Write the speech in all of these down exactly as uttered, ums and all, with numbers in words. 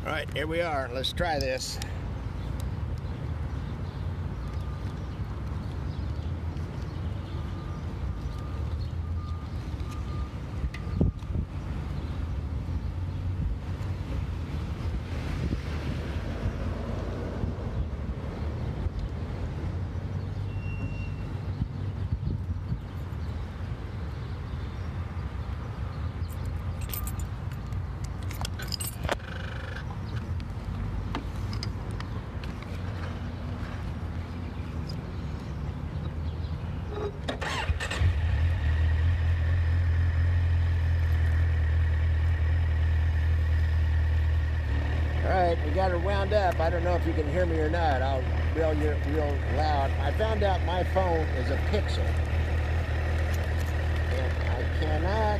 All right, here we are. Let's try this. Alright, we got her wound up. I don't know if you can hear me or not. I'll real real loud. I found out my phone is a Pixel. And I cannot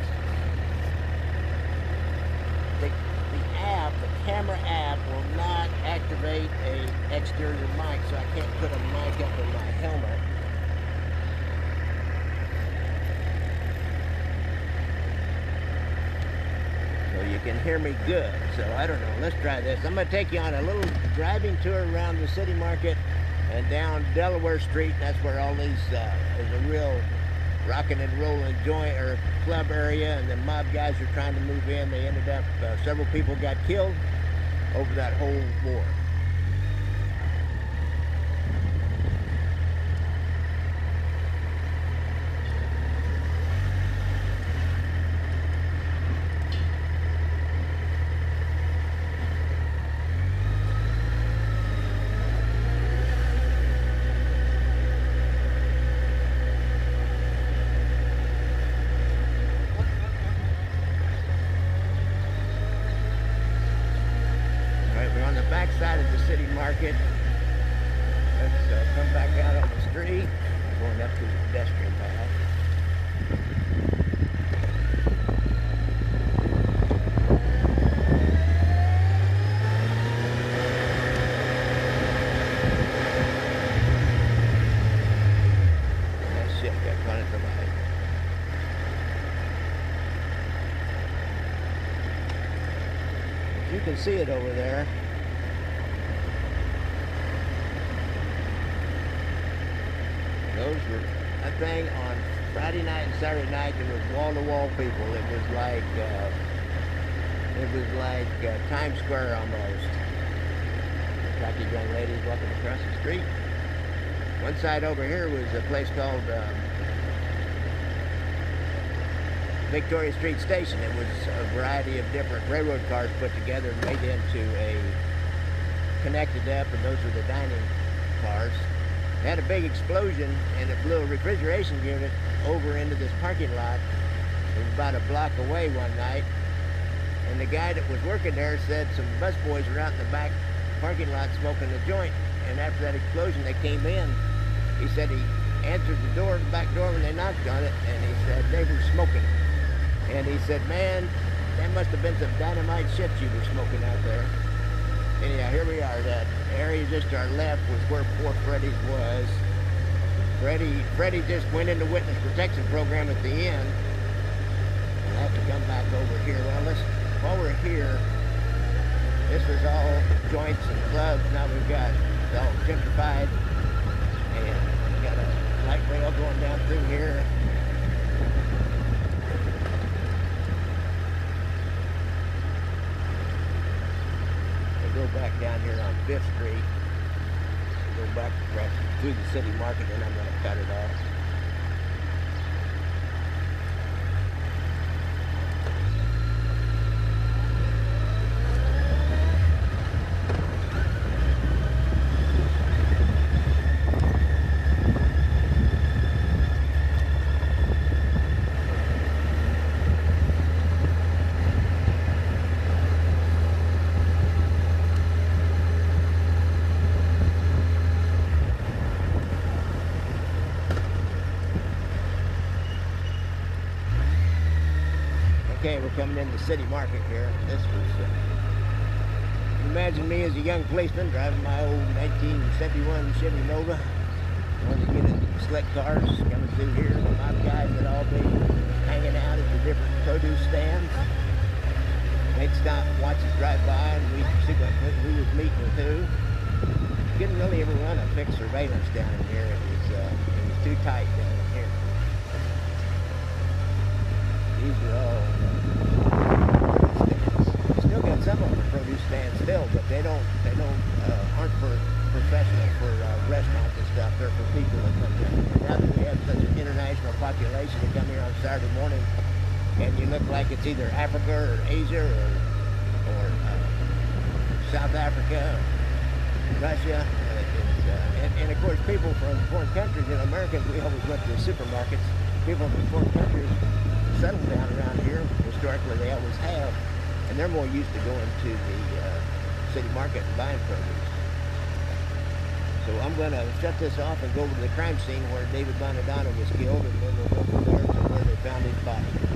the, the app, the camera app will not activate a exterior mic, so I can't put a mic up in my helmet. You can hear me good, so I don't know. Let's try this. I'm going to take you on a little driving tour around the city market and down Delaware Street. That's where all these uh, is a real rocking and rolling joint or club area, and the mob guys are trying to move in. They ended up, uh, several people got killed over that whole war. Backside of the city market. Let's uh, come back out on the street, going up to the pedestrian path. And that shit got run at the light. You can see it over there. Those were, I think, on Friday night and Saturday night, there was wall-to-wall people. It was like, uh, it was like uh, Times Square almost. Attractive young ladies walking across the street. One side over here was a place called um, Victoria Street Station. It was a variety of different railroad cars put together and made into a connected up, and those were the dining cars. It had a big explosion, and it blew a refrigeration unit over into this parking lot. It was about a block away one night, and the guy that was working there said some busboys were out in the back parking lot smoking a joint, and after that explosion they came in. He said he answered the door, the back door, when they knocked on it, and he said they were smoking. And he said, man, that must have been some dynamite shit you were smoking out there. Anyhow, here we are. That area just to our left was where poor Freddie's was. Freddie, Freddie just went into witness protection program at the end. We'll have to come back over here. Well, let's, while we're here, this was all joints and clubs. Now we've got it all gentrified, and we've got a light rail going down through here. Go back down here on Fifth Street, go back across through the city market, and I'm going to cut it off. Okay, we're coming into the city market here. This was, uh, imagine me as a young policeman driving my old nineteen seventy-one Chevy Nova. One of the unit slick cars coming through here. The mob guys would all be hanging out at the different produce stands. Made stop, watch us drive by, and we see what who was meeting with who. Couldn't really ever run a fixed surveillance down in here. It was uh, it was too tight down in here. These are all uh, produce stands. Still got some of them produce stands still, but they don't they don't uh, aren't for professional for uh, restaurants and stuff. They're for people that come down here. Now that we have such an international population that come here on Saturday morning, and you look like it's either Africa or Asia or or uh, South Africa, Russia, uh, it's, uh, and, and of course people from foreign countries. You know, Americans, we always went to the supermarkets. People from foreign countries settle down around here. Historically, they always have, and they're more used to going to the uh, city market and buying produce. So I'm going to shut this off and go over to the crime scene where David Bonadonna was killed, and then we'll go from there to where they found his body.